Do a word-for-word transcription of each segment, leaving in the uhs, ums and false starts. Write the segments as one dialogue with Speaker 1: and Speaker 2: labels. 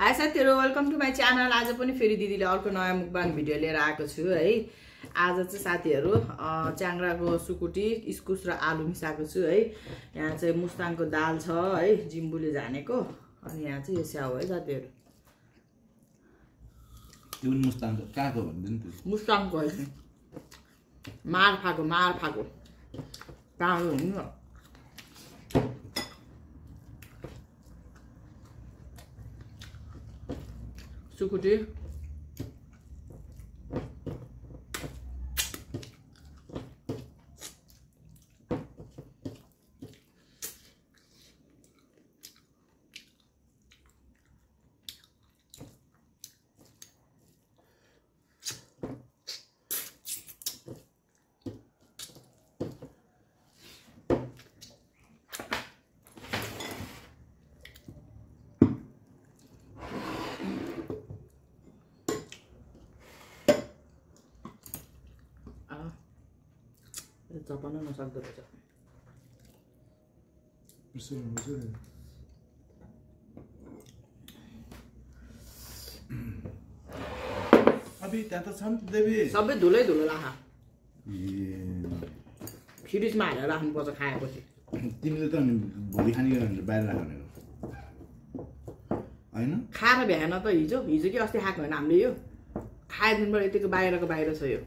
Speaker 1: High साथीहरु, welcome to my channel. आज पनि फेरि दिदीले अर्को नयाँ मुकबाङ भिडियो लिएर आएको छु है। आज चाहिँ साथीहरु च्याङ्राको सुकुटी, इस्कुस र आलु मिसाएको छु है। यहाँ चाहिँ मुस्ताङको दाल छ है, जिम्बुले झानेको। अनि यहाँ चाहिँ यो स्याउ है साथीहरु।
Speaker 2: त्यो मुस्ताङको काको भन्दैन त्यो।
Speaker 1: मुस्ताङको है, मार्फाको मार्फाको कालो हुनु। सुकुटी चपाउन नसक्दो रहेछ।
Speaker 2: अबे त्यहाँ त छ नि देवी,
Speaker 1: सबै धुलै धुलो लाखा फ्रिजमा हालेर राख्नुपर्छ खाएपछि।
Speaker 2: तिमीले त भोलि खाने बाहिर राख्ने होइन?
Speaker 1: खाएर भ्याएन त हिजो हिजो कि अस्ति खाएको होइन हामीले। यो खाए दिनबाट यतिको बाहिरको बाहिर छ यो।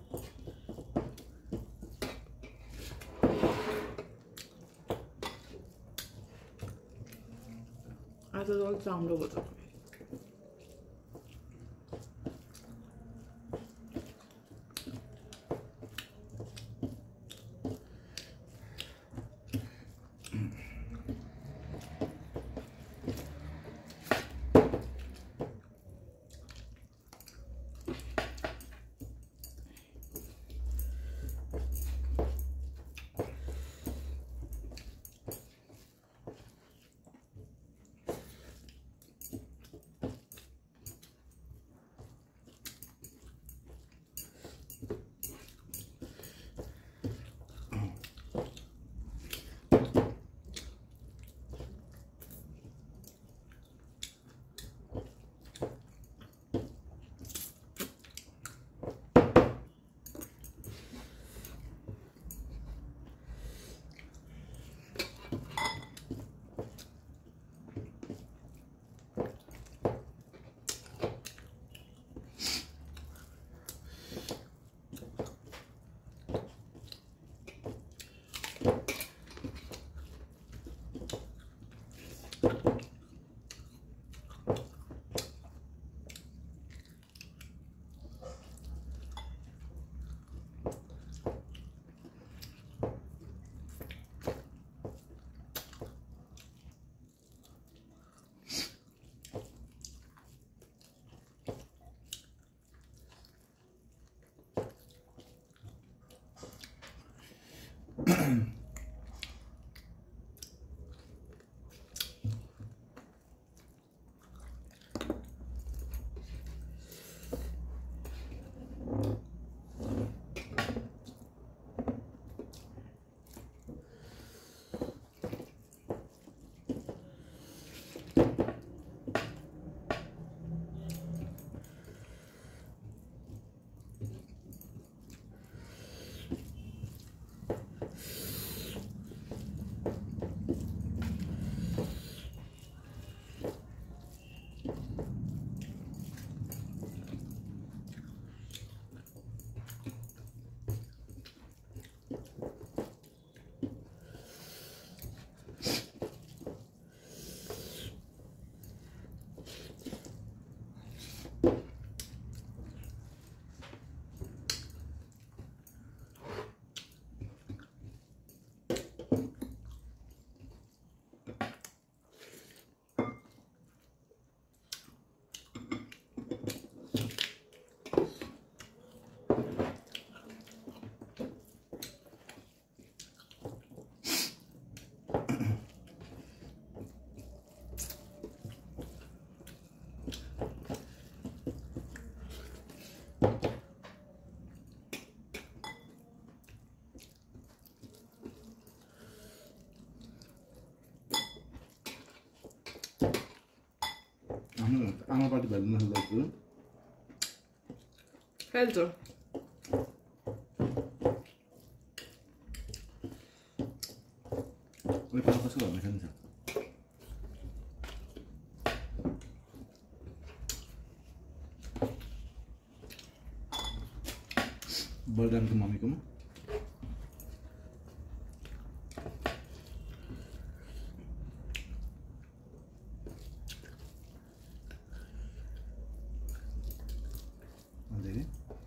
Speaker 1: आज त अलिक चाम्रो भयो।
Speaker 2: आमापाटी भएर नसक्छु
Speaker 1: खेल्छ
Speaker 2: उयो पापा कसको घरमा खेल्छ बलरामको मम्मीकोमा धेरै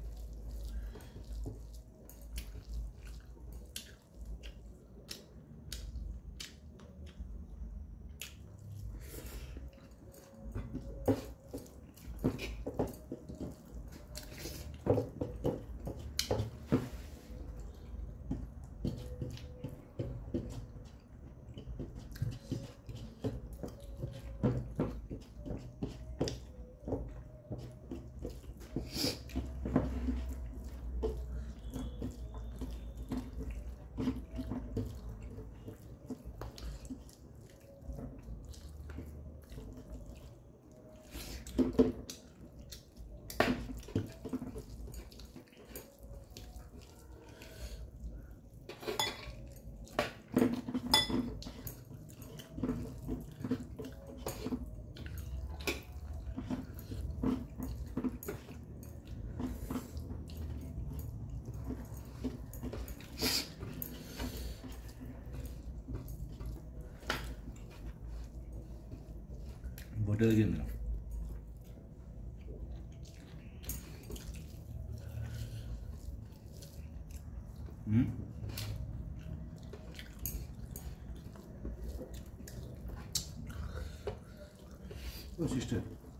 Speaker 2: भोटेर गेम हम्म ओ सिस्टर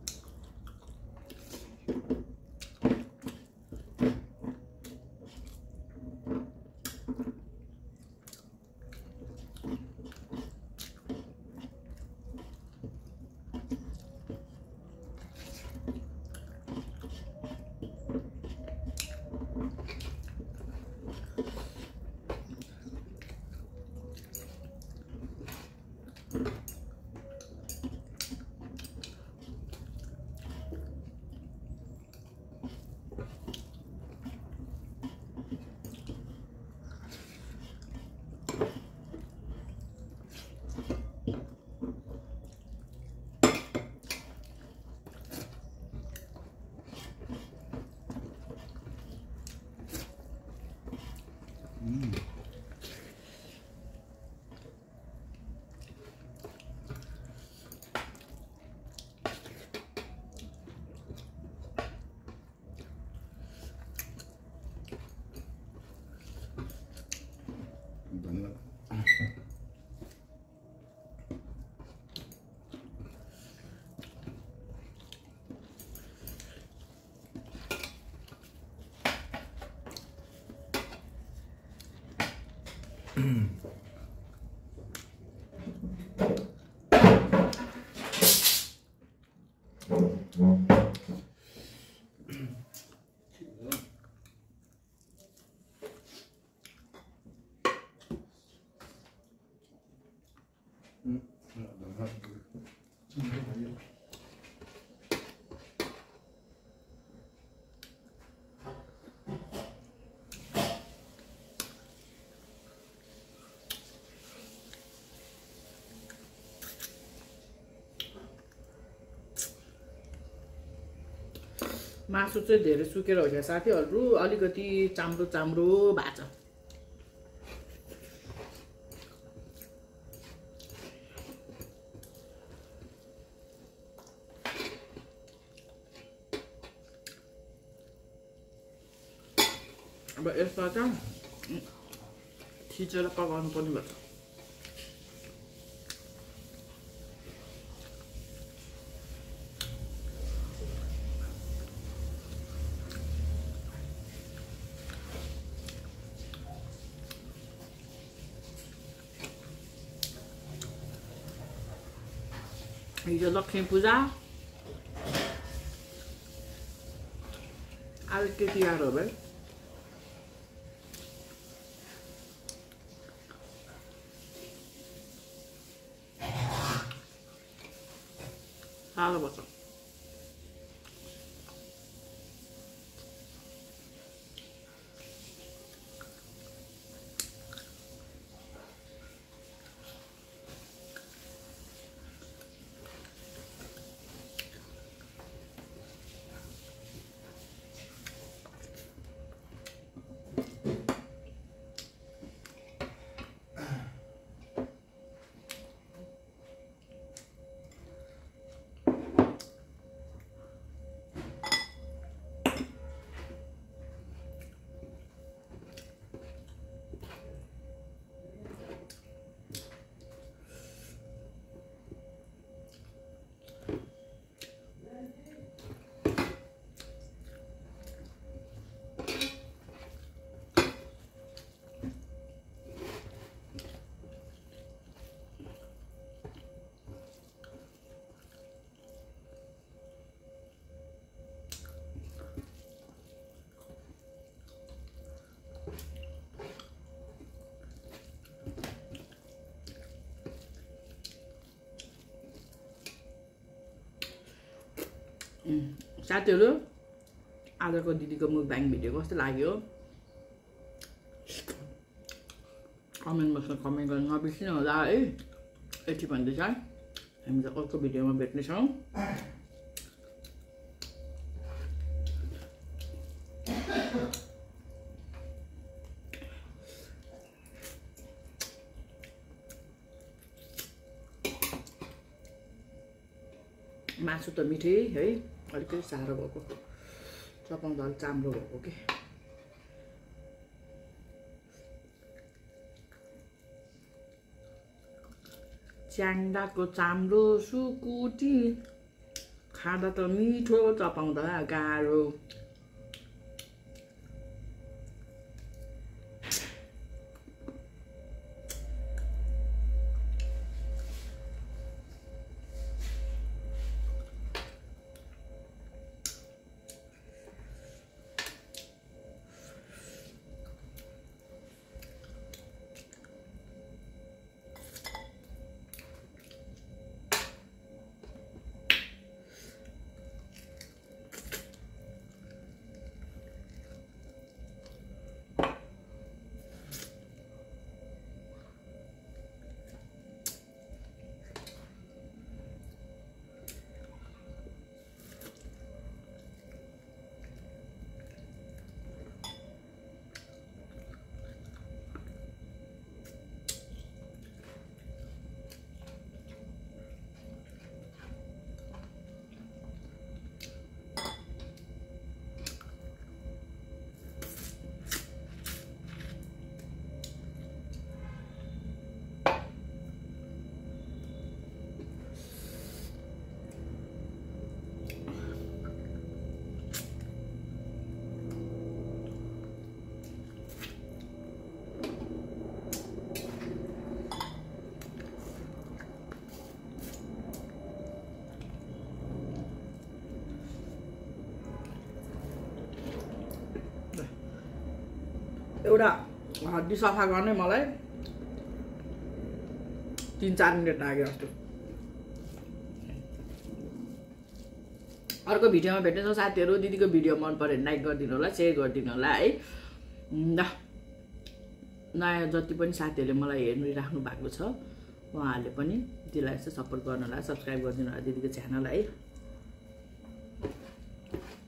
Speaker 2: धन्यवाद
Speaker 1: मासु चाहिँ धेरै सुकेर हो क्या साथीहरु अलिकति चाम्रो चाम्रो भएको छ अब यसमा चाहिँ थिचेर पकाउनु पर्ने भन्छ हिजो लक्ष्मी पूजा आज के तिहार हो भाइ साह्रो पर्छ साथीहरू आजको दिदीको मुकबाङ भिडियो कस्तो लाग्यो कमेन्ट बक्समा कमेन्ट गर्न नबिर्सिनु होला है। यति भन्दैछ हामी त अर्को भिडियोमा भेट्नेछौँ। मासु त मिठै है, अलिकति साह्रो भएको चपाउँदा अलिक चाम्रो भएको के। च्याङ्डाको चाम्रो सुकुटी खाँदा त मिठो, चपाउँदा गाह्रो। एउटा हड्डी सफा गर्ने मलाई तीन चार मिनट लाग्यो जस्तो। अर्को भिडियोमा भेट्नेछौँ साथीहरू। दिदीको भिडियो मन पऱ्यो भने लाइक गरिदिनु होला, सेयर गरिदिनु होला है। ल नयाँ जति पनि साथीहरूले मलाई हेरिराख्नु भएको छ उहाँहरूले पनि दिदीलाई चाहिँ सपोर्ट गर्नु होला, सब्सक्राइब गरिदिनु होला दिदीको च्यानल है।